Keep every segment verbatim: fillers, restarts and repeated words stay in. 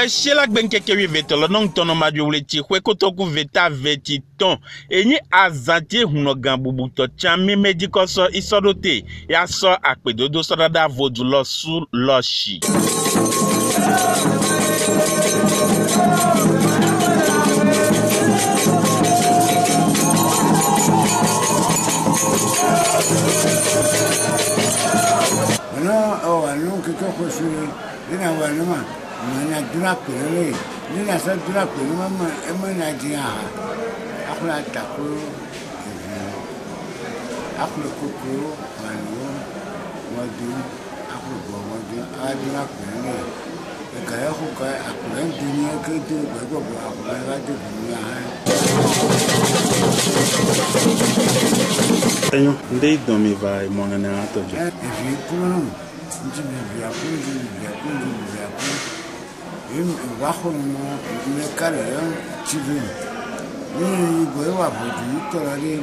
shela benkeke wi vetolo non tono madjowle ti kwe kotoku veta veti ton enyi Majesté Hounnongan Tchanmi MEDJIKO so isodote ya so akpedodo so dada vodu Lossou-Lochi. No, oh, no, que todo fue su una buena más. No hay dura pero ni la sa dura pero mamá es muy nadia. Akula taku. Akula kuku, manu, wadu, akula wadu, adura pero. E kaya ko kaya akula dunia ke tu bago akula wadu dunia. Tenho ndei domi vai mongana ato je. E vi kuno. Nti vi akun vi vi akun vi akun. Em bajo no me kare yo chivi. Ni go wa bodu to ri.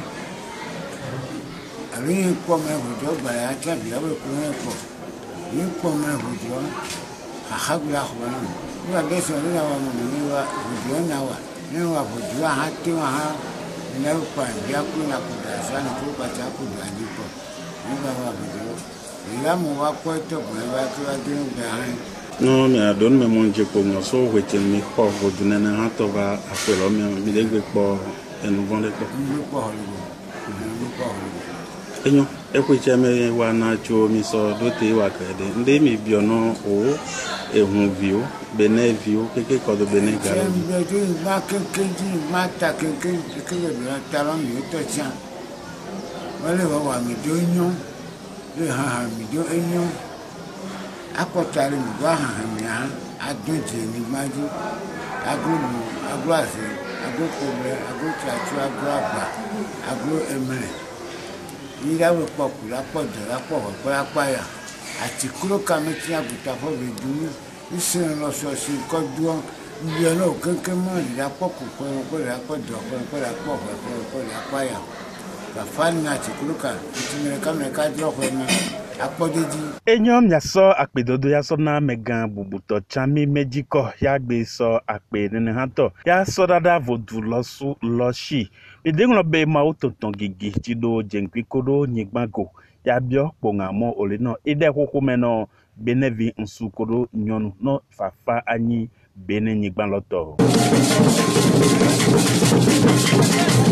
Ari ko me bodu ba ya cha bi abe ko ne ko. Ni ko me bodu. Ha ha gula ko na. Ni wa de so ni wa mo ni wa bodu na wa. Ni wa bodu ha ti wa ha. Ni pa ya ku na ku da sa ni ko ba cha ku da ni ko. Ni ba wa bodu. Ila mo wa ko to ko ba ko wa de ba ha. No, me adon me monje ko mo so wetin mi ko vodu na na to ba apelo me mi de gbe po enu von de ko. Ni ko ho ni. Ni ko ho ni. Enyo e ko che me wa na cho mi so do te wa krede nde mi bi ono o e hun view bene view keke ko do bene gara. Be de ma ke ke ji ma ta ke ke ke le na ta lo mi to cha. Wale wa wa mi do nyo. Le ha ha mi do enyo. Akotari mi gwa ha ha mi ha adunje ni maji. Agro agro ase, agro kobre, agro chachu, agro agba, agro emre. Ni la we poku la podo la poku la paya. Ati kuro kameti aguta fo be dunu. Ise lo so si ko duo. Ni no kenke mo la poku ko ko la podo ko ko la poku ko ko la paya. La fana ati kuro ka. Ti me ka me ka dro ko na. Enyom ya so akpedodo ya so na megan bubuto Tchanmi MEDJIKO ya gbe so akpe nene hanto ya so dada vodu Lossou-Lochi bidenglo be ma otonton gigi tido jenkikodo nyigbago ya bio kponga mo ole no ide kokko meno benevi nsukodo nyonu no fafa anyi bene nyigban loto.